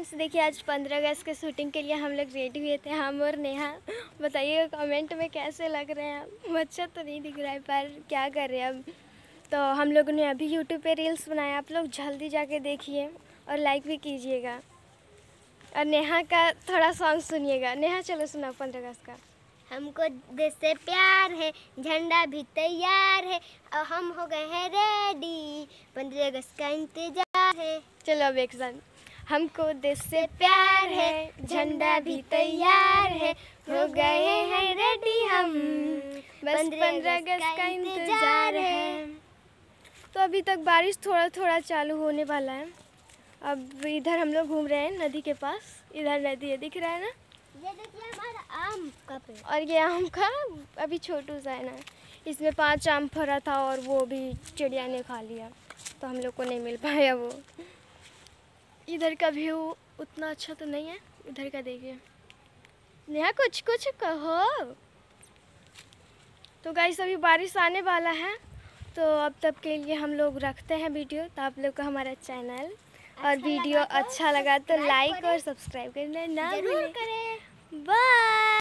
Friends देखिए, आज 15 अगस्त के शूटिंग के लिए हम लोग रेडी हुए थे, हम और नेहा। बताइएगा कमेंट में कैसे लग रहे हैं। अच्छा तो नहीं दिख रहा है पर क्या कर रहे हैं अब। तो हम लोगों ने अभी यूट्यूब पे रील्स बनाया, आप लोग जल्दी जाके देखिए और लाइक भी कीजिएगा। और नेहा का थोड़ा सॉन्ग सुनिएगा। नेहा चलो सुनाओ 15 अगस्त का। हमको देश से प्यार है, झंडा भी तैयार है और हम हो गए हैं रेडी, 15 अगस्त का इंतजार है। चलो अब एक साथ। हमको देश से प्यार है, झंडा भी तैयार है, हो गए हैं रेडी हम, बस 15 अगस्त का इंतजार है। तो अभी तक बारिश थोड़ा थोड़ा चालू होने वाला है। अब इधर हम लोग घूम रहे हैं नदी के पास। इधर नदी है, दिख रहा है ना। ये देखिए हमारा आम का पेड़। और ये आम का अभी छोटू सा है ना, इसमें 5 आम फरा था और वो भी चिड़िया ने खा लिया, तो हम लोग को नहीं मिल पाया वो। इधर का व्यू उतना अच्छा तो नहीं है। इधर का देखिए। नेहा कुछ कुछ कहो। तो गाइस अभी बारिश आने वाला है, तो अब तक के लिए हम लोग रखते हैं वीडियो। तो आप लोग को हमारा चैनल और वीडियो अच्छा लगा तो लाइक और सब्सक्राइब करना ना भूलें। बाय।